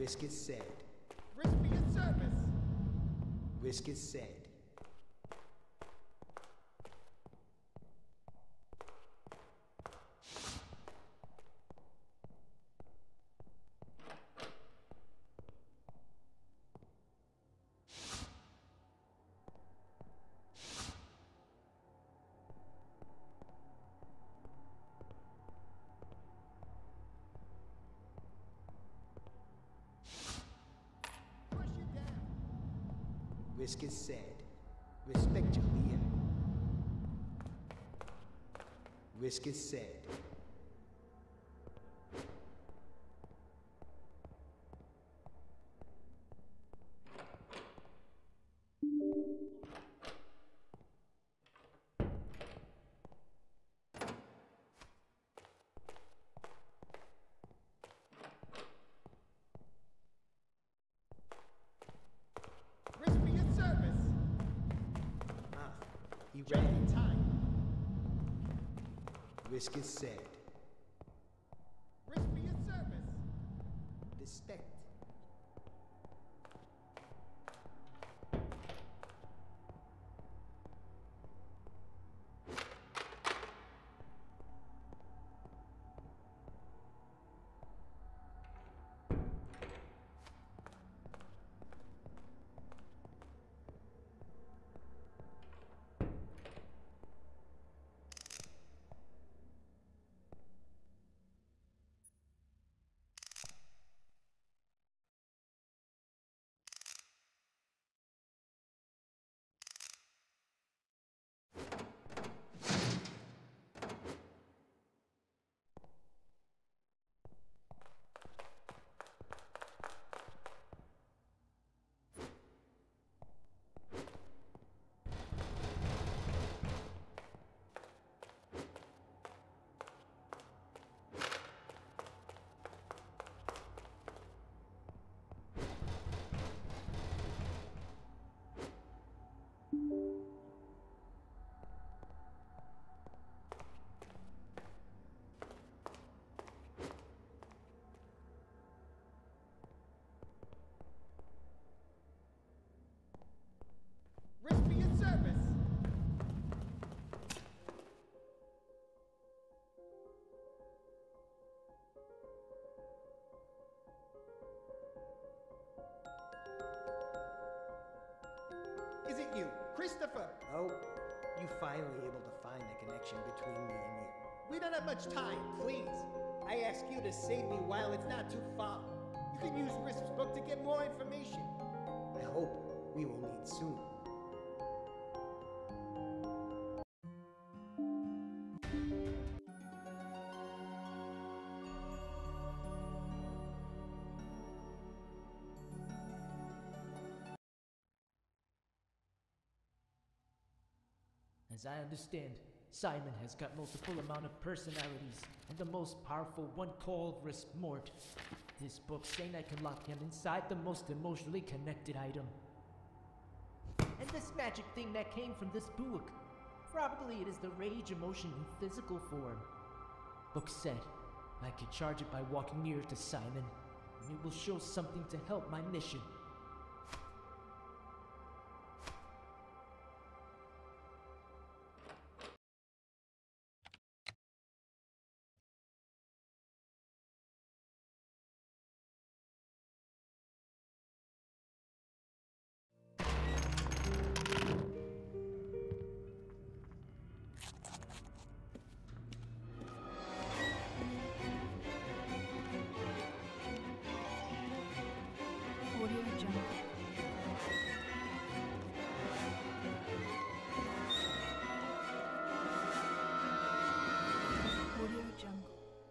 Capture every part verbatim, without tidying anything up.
Risk is said. Risk me a service. Risk is said. Risk is said. Respect your leader. Risk is said. He ran in time. Risk is said. Risk me a service. Respect. Risk me a service. Is it you, Christopher? Oh, you finally able to find the connection between me and you. We don't have much time, please. I ask you to save me while it's not too far. You can use Risp's book to get more information. I hope we will meet soon. As I understand, Simon has got multiple amount of personalities, and the most powerful one called Risp Mort. This book saying I can lock him inside the most emotionally connected item. And this magic thing that came from this book, probably it is the rage emotion in physical form. Book said, I can charge it by walking near to Simon, and it will show something to help my mission. Audio Jungle. Audio Jungle.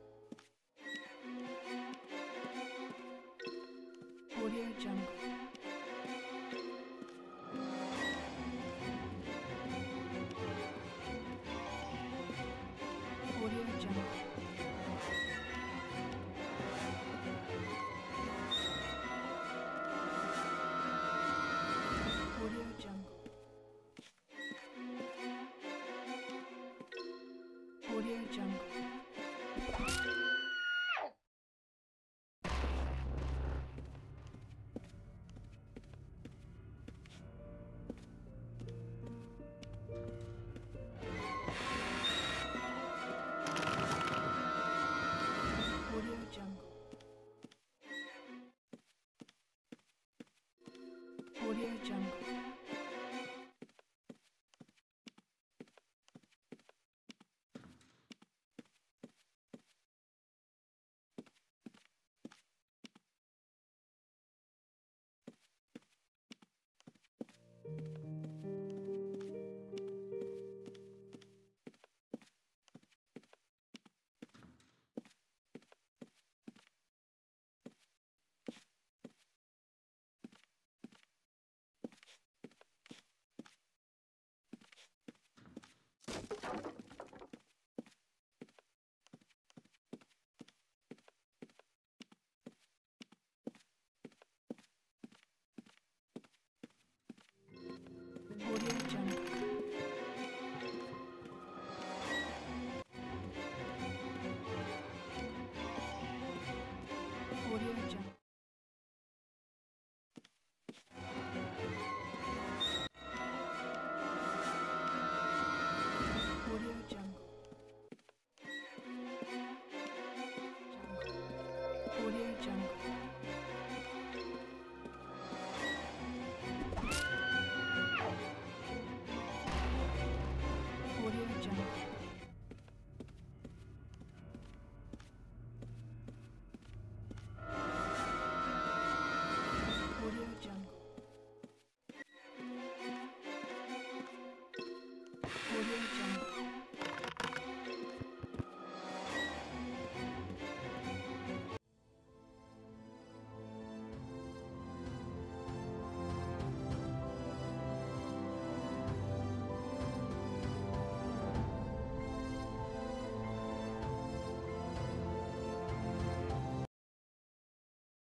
Audio Jungle. Audio Jungle. Audio Jungle. Audio Jungle. Jungle. Audio Jungle. Audio Jungle. Audio Jungle. Jungle. Audio Jungle.